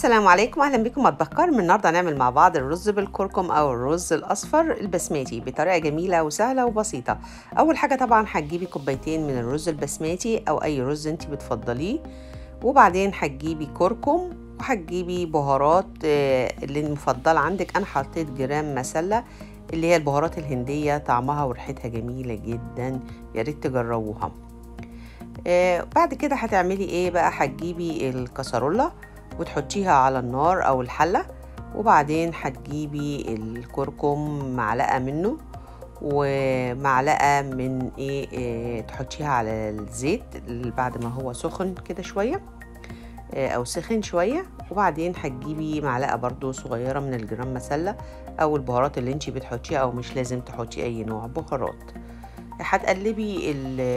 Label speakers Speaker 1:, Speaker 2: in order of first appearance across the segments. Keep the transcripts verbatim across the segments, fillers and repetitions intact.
Speaker 1: السلام عليكم، اهلا بكم مطبخ كرم. النهارده هنعمل مع بعض الرز بالكركم او الرز الاصفر البسماتي بطريقه جميله وسهله وبسيطه. اول حاجه طبعا هتجيبي كوبايتين من الرز البسماتي او اي رز انت بتفضليه، وبعدين هتجيبي كركم وهتجيبي بهارات اللي المفضله عندك. انا حطيت جرام مسله اللي هي البهارات الهنديه، طعمها وريحتها جميله جدا، يا ريت تجربوها. آه بعد كده هتعملي ايه بقى؟ هتجيبي الكسرولة وتحطيها على النار او الحلة، وبعدين هتجيبي الكركم معلقة منه ومعلقة من ايه, إيه تحطيها على الزيت بعد ما هو سخن كده شوية إيه او سخن شوية، وبعدين هتجيبي معلقة برضو صغيرة من الجرام مسلة او البهارات اللي انتي بتحطيها، او مش لازم تحطي اي نوع بهارات. هتقلبي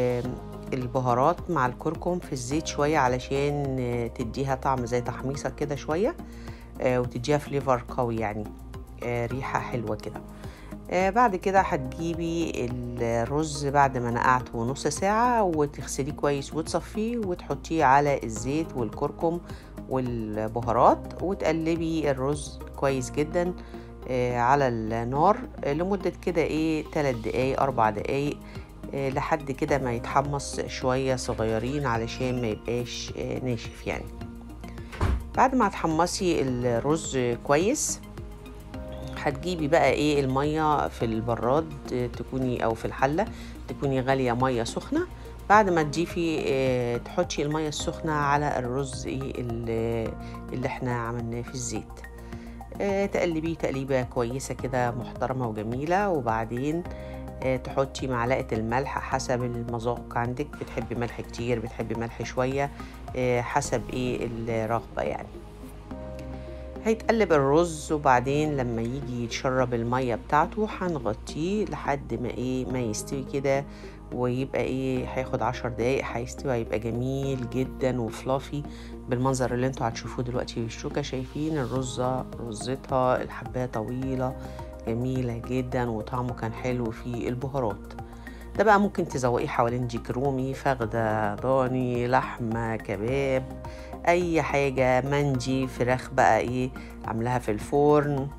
Speaker 1: البهارات مع الكركم في الزيت شوية علشان تديها طعم زي تحميصة كده شوية، وتديها فليفر قوي، يعني ريحة حلوة كده. بعد كده هتجيبي الرز بعد ما نقعته نص ساعة وتغسليه كويس وتصفيه وتحطيه على الزيت والكركم والبهارات، وتقلبي الرز كويس جدا على النار لمدة كده ايه تلات دقايق اربع دقايق لحد كده ما يتحمص شوية صغيرين علشان ما يبقاش ناشف. يعني بعد ما تحمصي الرز كويس هتجيبي بقى ايه المية في البراد تكوني او في الحلة تكوني غالية مية سخنة. بعد ما تضيفي اه تحطي المية السخنة على الرز ايه اللي, اللي احنا عملناه في الزيت، اه تقلبيه تقليبة كويسة كده محترمة وجميلة، وبعدين تحطي معلقة الملح حسب المذاق عندك، بتحبي ملح كتير بتحبي ملح شوية حسب ايه الرغبة. يعني هيتقلب الرز، وبعدين لما يجي يتشرب المية بتاعته هنغطيه لحد ما ايه ما يستوي كده، ويبقى ايه هياخد عشر دقايق هيستوي، هيبقى جميل جدا وفلافي بالمنظر اللي انتوا هتشوفوه دلوقتي بالشوكة. شايفين الرزة رزتها الحباية طويلة جميلة جدا وطعمه كان حلو في البهارات. ده بقى ممكن تزوقيه حوالين ديك رومي، فخدة، ضاني، لحمة، كباب، اي حاجة، مندي، فراخ بقى ايه عاملاها في الفرن،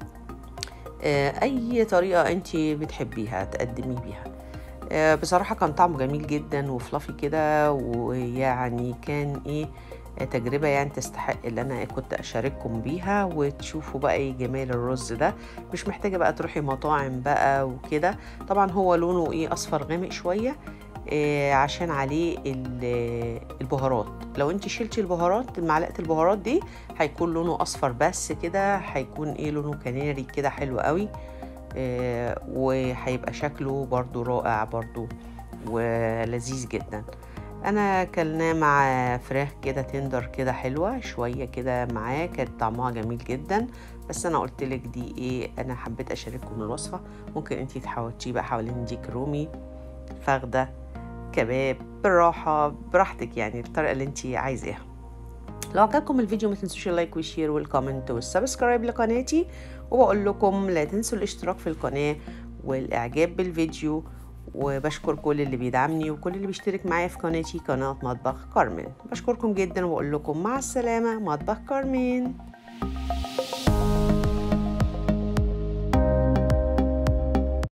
Speaker 1: آه اي طريقة انتي بتحبيها تقدمي بيها. آه بصراحة كان طعمه جميل جدا وفلافي كده، ويعني كان ايه تجربة يعني تستحق اللي أنا كنت أشارككم بيها وتشوفوا بقى إيه جمال الرز ده. مش محتاجة بقى تروحي مطاعم بقى وكده. طبعا هو لونه إيه أصفر غامق شوية إيه عشان عليه البهارات. لو انت شلتي البهارات معلقة البهارات دي هيكون لونه أصفر بس كده، هيكون إيه لونه كناري كده حلو قوي، إيه وهيبقى شكله برضو رائع برضو ولذيذ جدا. انا اكلناه مع فراخ كده تندر كده حلوه شويه كده معاه، كانت طعمها جميل جدا. بس انا قلت لك دي ايه انا حبيت اشارككم الوصفه، ممكن انتي تحاولتيه بقى حوالين ديك رومي، فخده، كباب، بالراحه براحتك، يعني الطريقه اللي انتي عايزاها. لو عجبكم الفيديو ما تنسوش اللايك والشير والكومنت والسبسكرايب لقناتي، وبقول لكم لا تنسوا الاشتراك في القناه والاعجاب بالفيديو. وبشكر كل اللي بيدعمني وكل اللي بيشترك معايا في قناتي قناة مطبخ كارمن. بشكركم جدا وبقول لكم مع السلامة. مطبخ كارمن.